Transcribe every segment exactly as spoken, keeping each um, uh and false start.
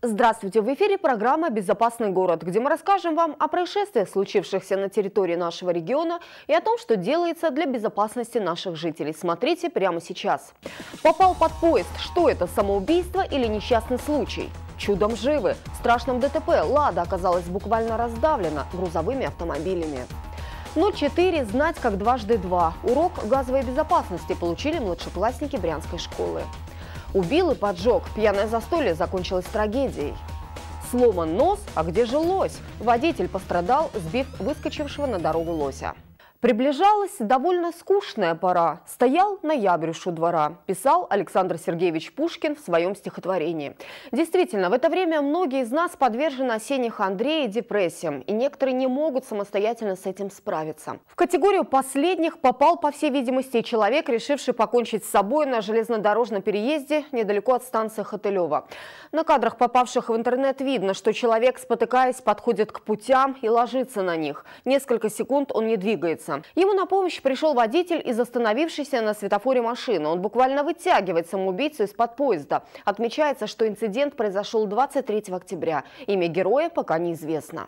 Здравствуйте! В эфире программа «Безопасный город», где мы расскажем вам о происшествиях, случившихся на территории нашего региона, и о том, что делается для безопасности наших жителей. Смотрите прямо сейчас. Попал под поезд. Что это, самоубийство или несчастный случай? Чудом живы. В страшном ДТП «Лада» оказалась буквально раздавлена грузовыми автомобилями. ноль четыре знать как дважды два. Урок газовой безопасности получили младшеклассники Брянской школы. Убил и поджег. Пьяное застолье закончилось трагедией. Сломан нос, а где же лось? Водитель пострадал, сбив выскочившего на дорогу лося. Приближалась довольно скучная пора. Стоял ноябрь у двора, писал Александр Сергеевич Пушкин в своем стихотворении. Действительно, в это время многие из нас подвержены осенней хандре и депрессиям, и некоторые не могут самостоятельно с этим справиться. В категорию последних попал, по всей видимости, человек, решивший покончить с собой на железнодорожном переезде недалеко от станции Хотылева. На кадрах, попавших в интернет, видно, что человек, спотыкаясь, подходит к путям и ложится на них. Несколько секунд он не двигается. Ему на помощь пришел водитель из остановившейся на светофоре машины. Он буквально вытягивает самоубийцу из-под поезда. Отмечается, что инцидент произошел двадцать третьего октября. Имя героя пока неизвестно.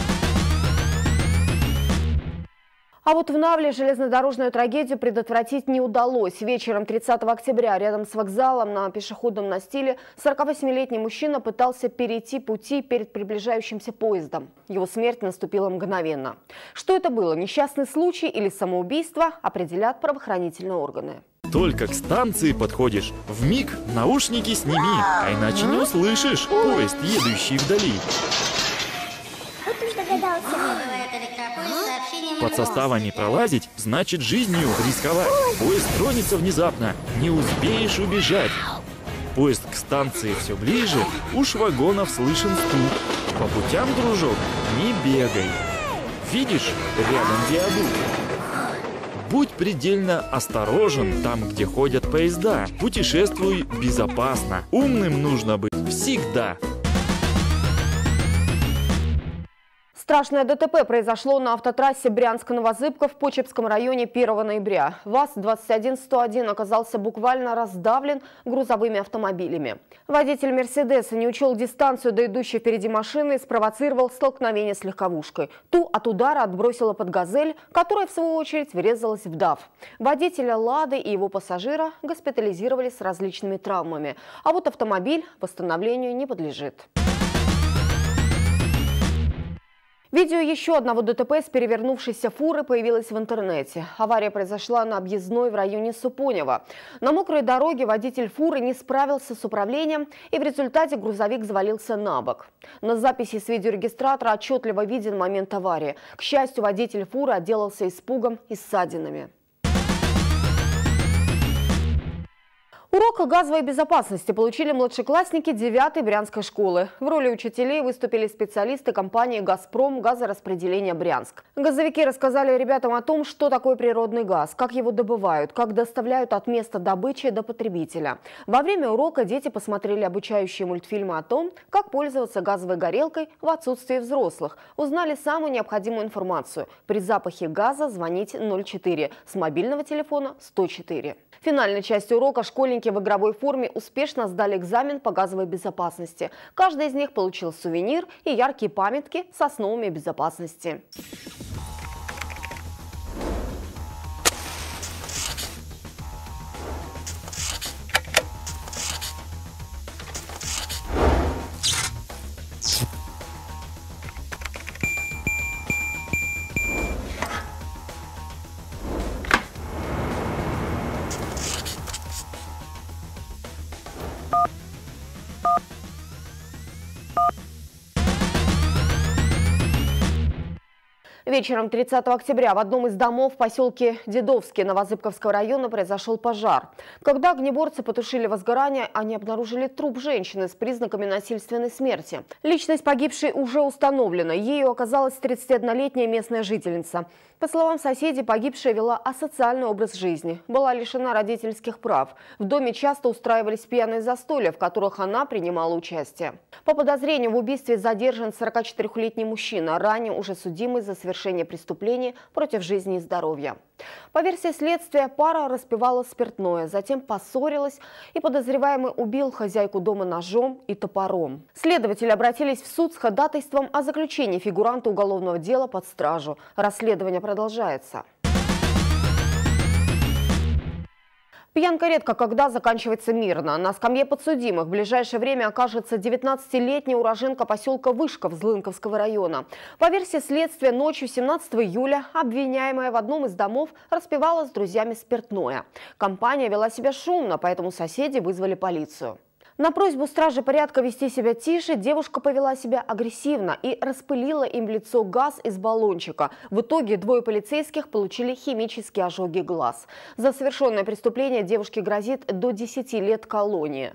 А вот в Навле железнодорожную трагедию предотвратить не удалось. Вечером тридцатого октября рядом с вокзалом на пешеходном настиле сорокавосьмилетний мужчина пытался перейти пути перед приближающимся поездом. Его смерть наступила мгновенно. Что это было, несчастный случай или самоубийство, определят правоохранительные органы. Только к станции подходишь, вмиг наушники сними, а иначе не услышишь поезд, едущий вдали. Вот уж догадался. Под составами пролазить, значит жизнью рисковать. Поезд тронется внезапно, не успеешь убежать. Поезд к станции все ближе, уж вагонов слышен стук. По путям, дружок, не бегай. Видишь, рядом виадук. Будь предельно осторожен там, где ходят поезда. Путешествуй безопасно. Умным нужно быть всегда. Страшное ДТП произошло на автотрассе Брянск-Новозыбка в Почепском районе первого ноября. ВАЗ двадцать один сто один оказался буквально раздавлен грузовыми автомобилями. Водитель «Мерседеса» не учел дистанцию до идущей впереди машины и спровоцировал столкновение с легковушкой. Ту от удара отбросила под «Газель», которая, в свою очередь, врезалась в ДАФ. Водителя «Лады» и его пассажира госпитализировали с различными травмами. А вот автомобиль восстановлению не подлежит. Видео еще одного ДТП с перевернувшейся фуры появилось в интернете. Авария произошла на объездной в районе Супонева. На мокрой дороге водитель фуры не справился с управлением, и в результате грузовик завалился на бок. На записи с видеорегистратора отчетливо виден момент аварии. К счастью, водитель фуры отделался испугом и ссадинами. Урок газовой безопасности получили младшеклассники девятой Брянской школы. В роли учителей выступили специалисты компании «Газпром» газораспределения Брянск. Газовики рассказали ребятам о том, что такое природный газ, как его добывают, как доставляют от места добычи до потребителя. Во время урока дети посмотрели обучающие мультфильмы о том, как пользоваться газовой горелкой в отсутствии взрослых. Узнали самую необходимую информацию. При запахе газа звоните ноль четыре, с мобильного телефона сто четыре. В финальной части урока школьники в игровой форме успешно сдали экзамен по газовой безопасности. Каждый из них получил сувенир и яркие памятки с основами безопасности. Вечером тридцатого октября в одном из домов в поселке Дедовский Новозыбковского района произошел пожар. Когда огнеборцы потушили возгорание, они обнаружили труп женщины с признаками насильственной смерти. Личность погибшей уже установлена. Ею оказалась тридцатиоднолетняя местная жительница. По словам соседей, погибшая вела асоциальный образ жизни, была лишена родительских прав. В доме часто устраивались пьяные застолья, в которых она принимала участие. По подозрению в убийстве задержан сорокачетырёхлетний мужчина, ранее уже судимый за совершение совершения преступлений против жизни и здоровья. По версии следствия, пара распивала спиртное, затем поссорилась, и подозреваемый убил хозяйку дома ножом и топором. Следователи обратились в суд с ходатайством о заключении фигуранта уголовного дела под стражу. Расследование продолжается. Пьянка редко когда заканчивается мирно. На скамье подсудимых в ближайшее время окажется девятнадцатилетняя уроженка поселка Вышков Злынковского района. По версии следствия, ночью семнадцатого июля обвиняемая в одном из домов распивала с друзьями спиртное. Компания вела себя шумно, поэтому соседи вызвали полицию. На просьбу стражи порядка вести себя тише, девушка повела себя агрессивно и распылила им в лицо газ из баллончика. В итоге двое полицейских получили химические ожоги глаз. За совершенное преступление девушке грозит до десяти лет колонии.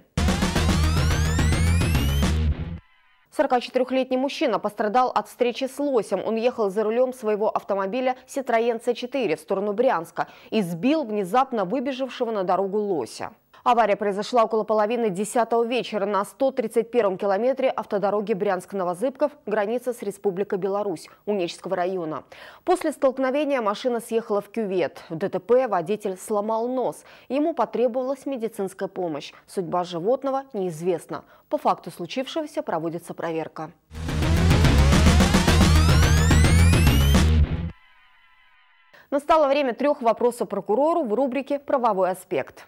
сорокачетырёхлетний мужчина пострадал от встречи с лосем. Он ехал за рулем своего автомобиля Citroen Си четыре в сторону Брянска и сбил внезапно выбежавшего на дорогу лося. Авария произошла около половины десятого вечера на сто тридцать первом километре автодороги Брянск-Новозыбков, граница с Республикой Беларусь, Унечского района. После столкновения машина съехала в кювет. В ДТП водитель сломал нос. Ему потребовалась медицинская помощь. Судьба животного неизвестна. По факту случившегося проводится проверка. Настало время трех вопросов прокурору в рубрике «Правовой аспект».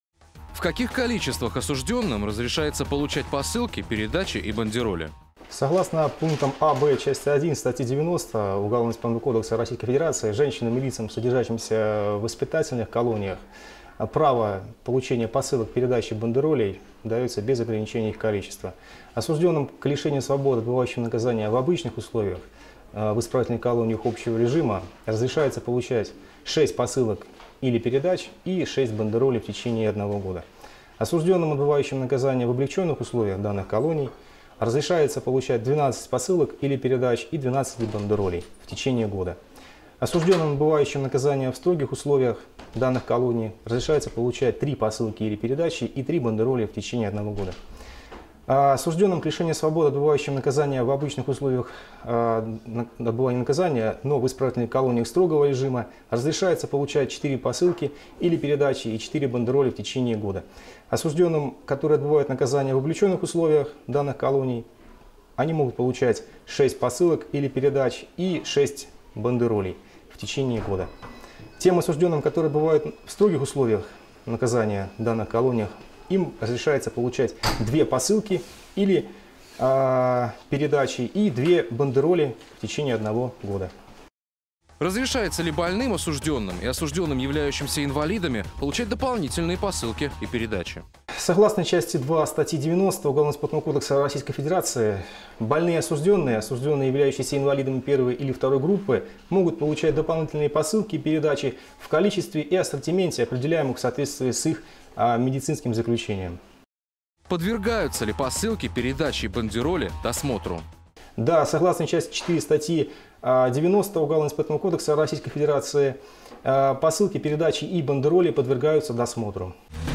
В каких количествах осужденным разрешается получать посылки, передачи и бандероли? Согласно пунктам А, Б части один статьи девяносто Уголовно-исполнительного кодекса Российской Федерации, женщинам и лицам, содержащимся в воспитательных колониях, право получения посылок, передачи бандеролей дается без ограничения их количества. Осужденным к лишению свободы, отбывающим наказание в обычных условиях в исправительных колониях общего режима, разрешается получать шесть посылок или передач и шесть бандеролей в течение одного года. Осужденным, отбывающим наказание в облегченных условиях данных колоний, разрешается получать двенадцать посылок или передач и двенадцать бандеролей в течение года. Осужденным, отбывающим наказание в строгих условиях данных колоний, разрешается получать три посылки или передачи и три бандероли в течение одного года. Осужденным к лишению свободы, отбывающим наказание в обычных условиях отбывания наказания, но в исправительных колониях строгого режима, разрешается получать четыре посылки или передачи и четыре бандероли в течение года. Осужденным, которые отбывают наказание в облегченных условиях данных колоний, они могут получать шесть посылок или передач и шесть бандеролей в течение года. Тем осужденным, которые отбывают в строгих условиях наказания в данных колониях, им разрешается получать две посылки или э, передачи и две бандероли в течение одного года. Разрешается ли больным осужденным и осужденным, являющимся инвалидами, получать дополнительные посылки и передачи? Согласно части два статьи девяносто Уголовно-исполнительного кодекса Российской Федерации, больные осужденные, осужденные, являющиеся инвалидами первой или второй группы, могут получать дополнительные посылки и передачи в количестве и ассортименте, определяемых в соответствии с их а, медицинским заключением. Подвергаются ли посылки, передачи и бандероли досмотру? Да, согласно части четыре статьи девяносто Уголовно-исполнительного кодекса Российской Федерации, посылки, передачи и бандероли подвергаются досмотру.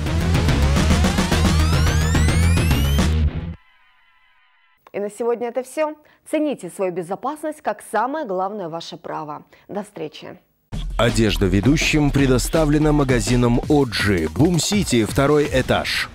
И на сегодня это все. Цените свою безопасность как самое главное ваше право. До встречи. Одежда ведущим предоставлена магазином Оджи, Бум Сити, второй этаж.